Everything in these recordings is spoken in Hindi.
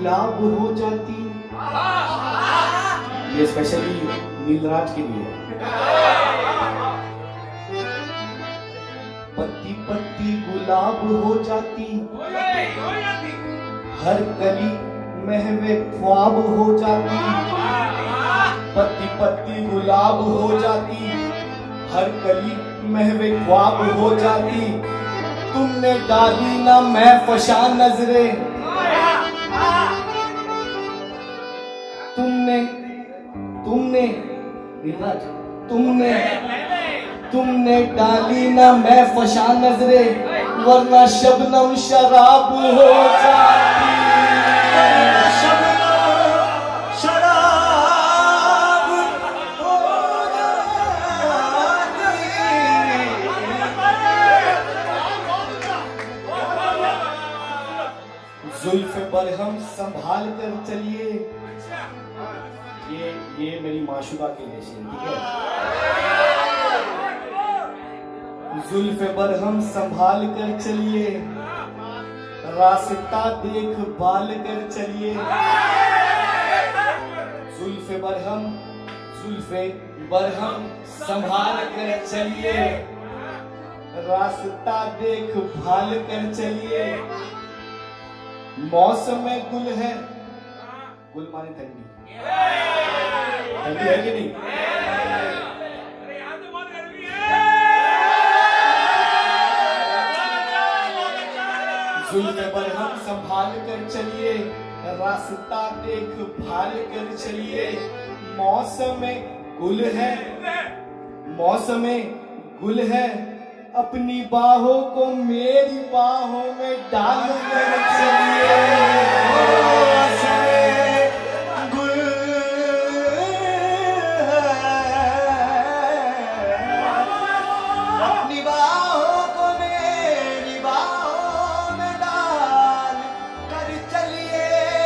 गुलाब हो जाती। ये स्पेशली नीलराज के लिए। पत्ती पत्ती गुलाब हो जाती, हर कली महवे ख्वाब हो जाती। पत्ती पत्ती गुलाब हो जाती, हर कली महवे ख्वाब हो जाती। तुमने डाली ना मैं फशा नजरे, तुमने नीलराज, तुमने डाली ना मैं फशा नजरे, वरना शबनम शराब हो जाती। जुल्फ बरहम संभाल कर चलिए। ये मेरी माशुका के लिए शेर, ठीक है। जुल्फ बरहम संभाल कर चलिए, रास्ता देख बाल कर चलिए। जुल्फ बरहम संभाल कर चलिए, रास्ता देख भाल कर चलिए। मौसम में गुल है, गुल माने ठंडी, ठंडी है कि नहीं? जुल्फ बरहम संभाल कर चलिए, रास्ता देख भाल कर चलिए। मौसम में गुल है, मौसम में गुल है, अपनी बाहों को मेरी बाहों में डाल कर चलिए। गुल अपनी बाहों को मेरी बाहों में डाल कर चलिए।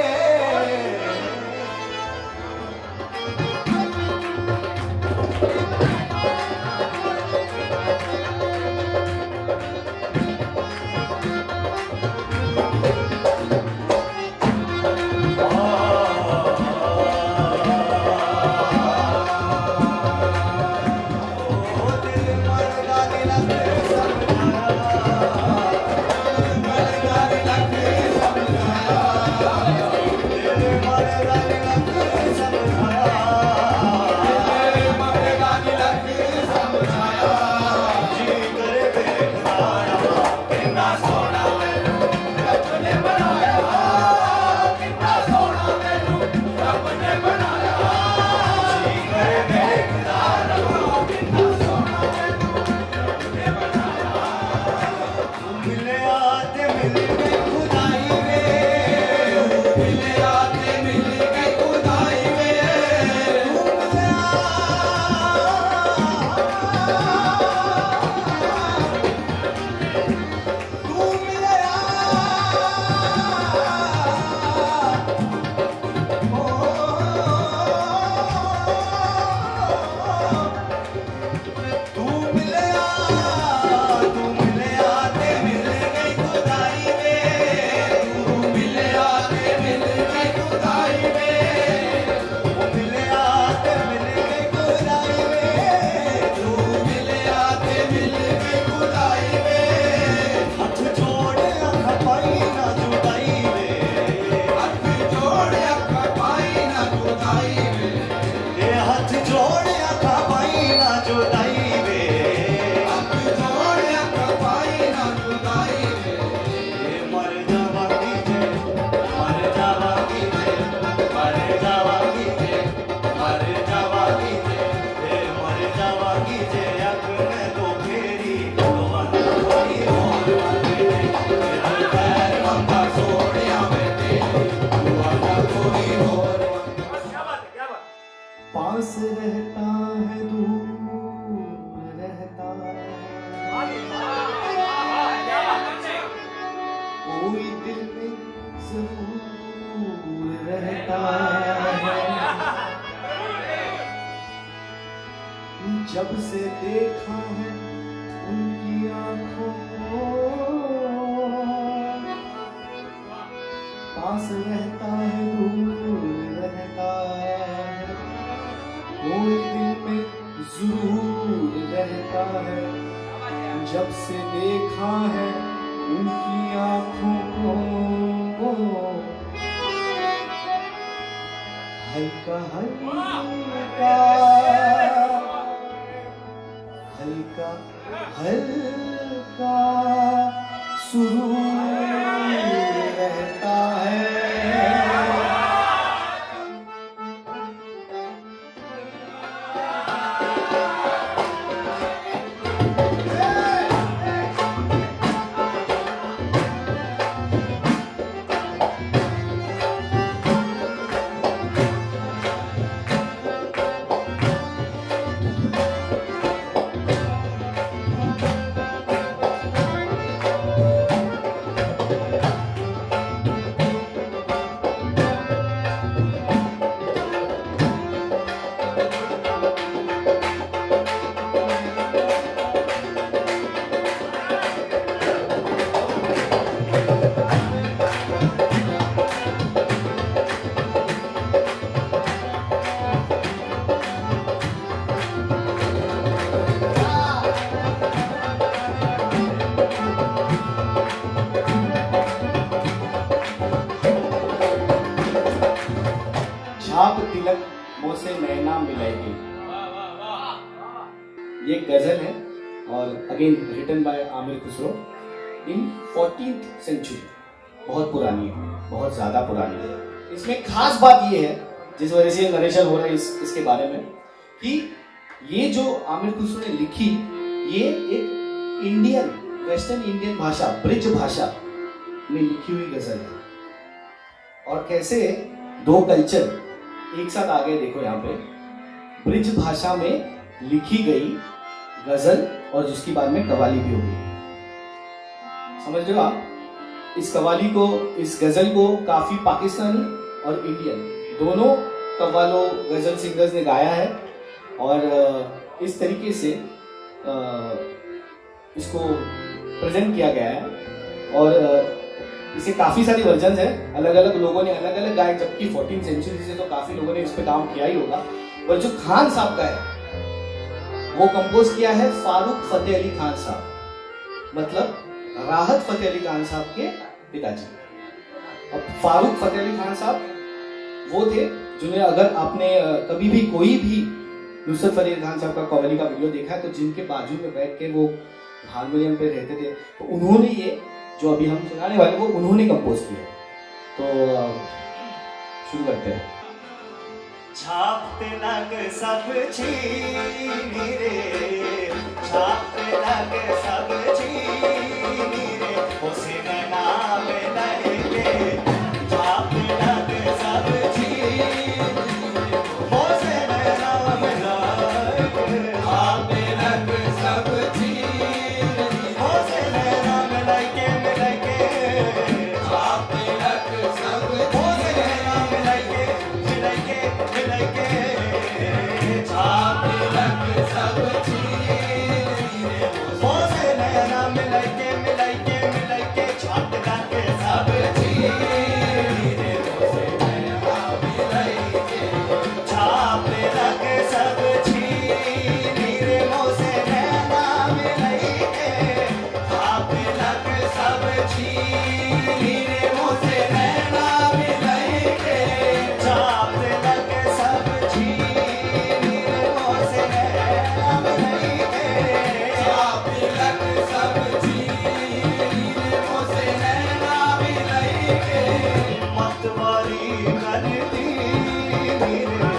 पास रहता है दूर रहता, कोई दिल में जरूर रहता है। जब से देखा है उनकी आंखों को, पास रहता है दूर रहता है, कोई दिल में जरूर रहता है। जब से देखा है उनकी आंखों को, हल्का हल्का हल्का हल्का सुरूर रहता है। छाप तिलक मोसे नैना मिलाएगी, ये गजल है और again written by Amir Khusro in 14th century. बहुत पुरानी है, बहुत ज्यादा पुरानी है। इसमें खास बात ये है, जिस वजह से नरेशन हो रहा है इसके बारे में, कि ये जो आमिर खुसरो ने लिखी, ये एक इंडियन, वेस्टर्न इंडियन भाषा, ब्रिज भाषा में लिखी हुई गजल है। और कैसे दो कल्चर एक साथ आ गए, देखो यहाँ पे ब्रिज भाषा में लिखी गई गजल और जिसकी बाद में कवाली भी होगी। समझ रहे हो आप? इस कवाली को, इस गजल को काफी पाकिस्तानी और इंडियन दोनों कव्वालों गजल सिंगर्स ने गाया है और इस तरीके से इसको प्रेजेंट किया गया है। और इसे काफी सारी वर्जन है, अलग अलग लोगों ने अलग अलग गाए, जबकि 14th सेंचुरी से तो काफी लोगों ने इस पे काम किया ही होगा। पर जो खान साहब का है वो कंपोज किया है फारूक फतेह अली खान साहब, मतलब राहत फतेह अली खान साहब के पिताजी। अब फारूक फतेह अली खान साहब वो थे जिन्हें, अगर आपने कभी भी कोई भी नुसरत फतेह अली खान साहब का कव्वाली का वीडियो देखा है, तो जिनके बाजू में बैठ के वो हारमोनियम पे रहते थे, तो उन्होंने ये जो अभी हम सुनाने वाले वो उन्होंने कंपोज किया। तो शुरू करते हैं। छाप तिलक सब छीनी रे, छाप तिलक सब छीनी रे, उसे नाम लगे, छाप तिलक सब छीनी रे, उसे नाम लगे, छाप तिलक सब छीनी रे, उसे नाम लगे, छाप तिलक सब उसे नाम लगे, छाप तिलक सब छीनी रे, उसे नाम लगे, छाप तिलक सब छीनी रे, उसे नाम लगे, छाप तिलक सब छीनी रे, उसे नाम लगे, छाप तिलक सब छीनी रे, उसे नाम लगे, छाप तिलक सब छीनी रे, उसे नाम लगे, छाप तिलक सब छीनी रे, उसे नाम लगे, मतवारी करती रे,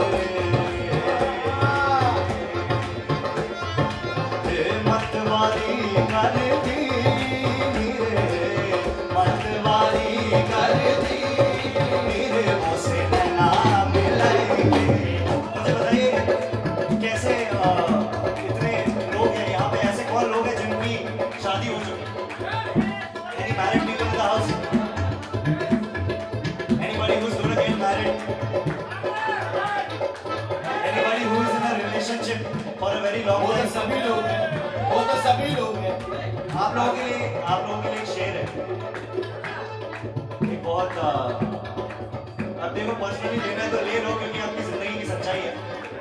मतवारी करती रे, मतवारी करती रे, उसे नाम लगे। मुझे बताइए कैसे इतने लोग हैं यहाँ पे, ऐसे कौन लोग हैं जिनकी शादी हो चुकी है? Any married people in the house? Anybody who's gonna get married? Anybody who is in a relationship for a very long वो तो time? सभी लोग हैं, वो तो सभी लोग हैं। आप लोगों के लिए एक शेर है, एक बहुत बहुत अब देखो पर्सनली लेना है तो ले लो, क्योंकि आपकी जिंदगी की सच्चाई है।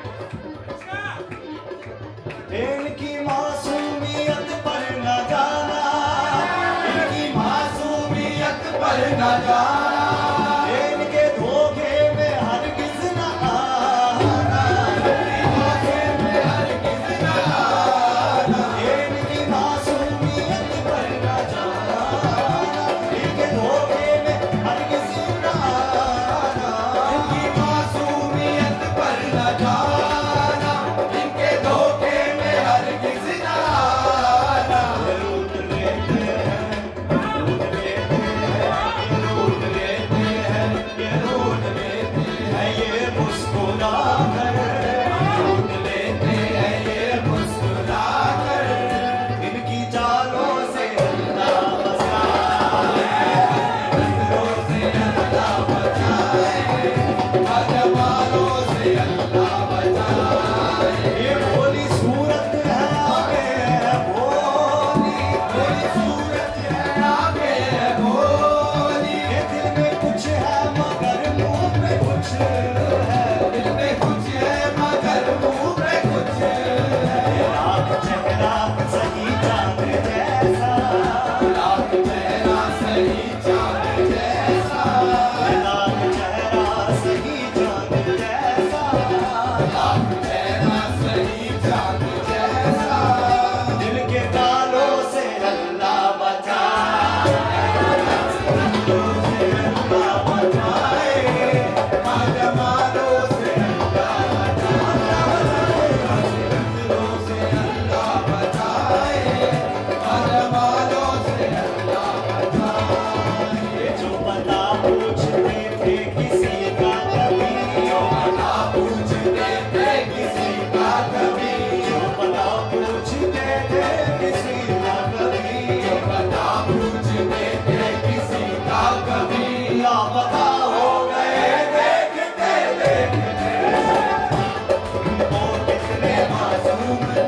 इनकी मासूमियत पर न जाना, इनकी मासूमियत पर न जाना, इनके धोखे में हरगिज़ न आना, धोखे में हरगिज़ न आना, इनकी मासूमियत पर न जाना, इनके धोखे में हरगिज़ न आना, इनकी मासूमियत पर न जाना, इनके धोखे में हरगिज़ न आना। लूट लेते हैं, लूट लेते हैं, लूट लेते हैं, ये लूट लेते हैं, ये मुस्कुरा कर लूट लेते हैं ये मुस्कुरा कर, इनकी चालों से अल्लाह बचाए, नजरों से अल्लाह बचाए, अजमालों से अल्लाह बचाए। ये भोली सूरत है आगे है भोली, कोई सूरत है आगे है भोली, ये दिल में कुछ है मगर मुंह में कुछ है, दिल में कुछ है मगर मुंह पे कुछ है। लाख चेहरा सही चांद जैसा, लाख चेहरा सही चांद जैसा, लाख चेहरा सही चांद जैसा, लाख चेहरा सही चांद जैसा। दिल के कालों से अल्लाह बचाए, अल्लाह बचाए, अजमालों से अल्लाह बचाए, नजरों से अल्लाह बचाए, अजमालों से अल्लाह बचाए। ये जो पता पूछते थे किसी का कभी, जो पता पूछते थे किसी का कभी, जो पता पूछते थे किसी का कभी, जो पता पूछते थे किसी का कभी, लापता हो गए देखते देखते, वो कितने मासूम